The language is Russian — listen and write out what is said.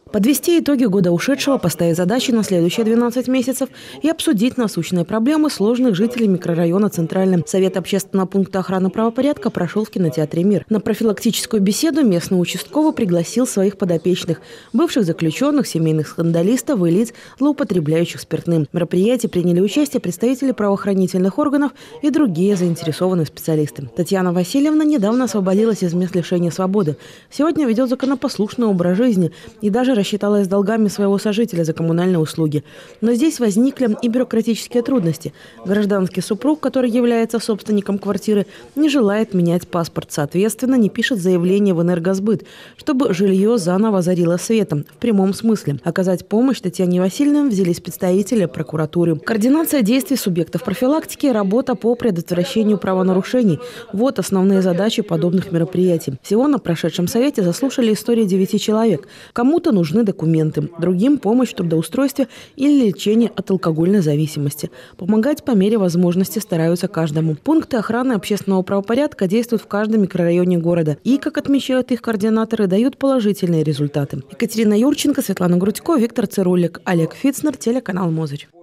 Подвести итоги года ушедшего, поставить задачи на следующие 12 месяцев и обсудить насущные проблемы сложных жителей микрорайона Центральный. Совет общественного пункта охраны правопорядка прошел в кинотеатре «Мир». На профилактическую беседу местный участковый пригласил своих подопечных, бывших заключенных, семейных скандалистов и лиц, злоупотребляющих спиртным. В мероприятии приняли участие представители правоохранительных органов и другие заинтересованные специалисты. Татьяна Васильевна недавно освободилась из мест лишения свободы. Сегодня ведет законопослушный образ жизни и даже рассчиталась с долгами своего сожителя за коммунальные услуги. Но здесь возникли и бюрократические трудности. Гражданский супруг, который является собственником квартиры, не желает менять паспорт. Соответственно, не пишет заявление в энергосбыт, чтобы жилье заново озарило светом. В прямом смысле. Оказать помощь Татьяне Васильевне взялись представители прокуратуры. Координация действий субъектов профилактики, работа по предотвращению правонарушений. Вот основные задачи подобных мероприятий. Всего на прошедшем совете заслушали истории 9 человек. Кому-то нужны документы, другим помощь в трудоустройстве или лечение от алкогольной зависимости. Помогать по мере возможности стараются каждому. Пункты охраны общественного правопорядка действуют в каждом микрорайоне города и, как отмечают их координаторы, дают положительные результаты. Екатерина Юрченко, Светлана Грудько, Виктор Цирулик, Олег Фицнер, телеканал Мозырь.